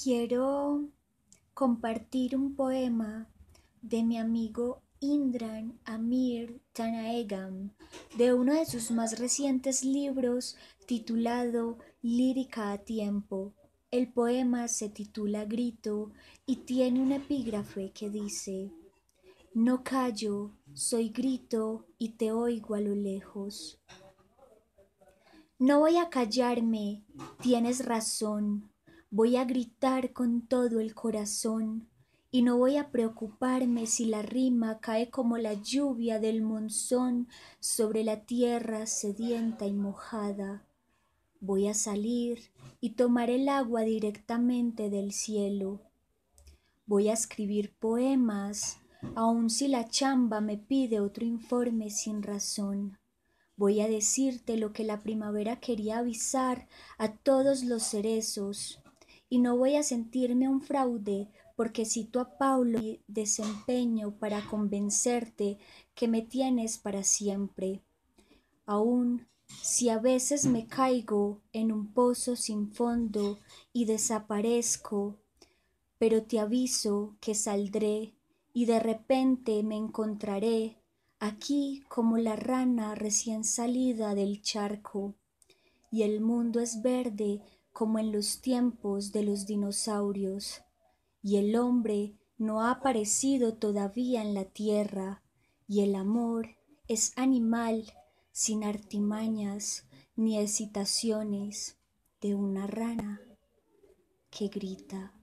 Quiero compartir un poema de mi amigo Indran Amir Tanaegam, de uno de sus más recientes libros titulado Lírica a tiempo. El poema se titula Grito y tiene un epígrafe que dice: No callo, soy grito y te oigo a lo lejos. No voy a callarme, tienes razón, voy a gritar con todo el corazón y no voy a preocuparme si la rima cae como la lluvia del monzón sobre la tierra sedienta y mojada. Voy a salir y tomar el agua directamente del cielo. Voy a escribir poemas, aun si la chamba me pide otro informe sin razón. Voy a decirte lo que la primavera quería avisar a todos los cerezos, y no voy a sentirme un fraude porque cito a Paulo y desempeño para convencerte que me tienes para siempre. Aun si a veces me caigo en un pozo sin fondo y desaparezco, pero te aviso que saldré y de repente me encontraré aquí como la rana recién salida del charco, y el mundo es verde como en los tiempos de los dinosaurios, y el hombre no ha aparecido todavía en la tierra, y el amor es animal sin artimañas ni hesitaciones de una rana que grita.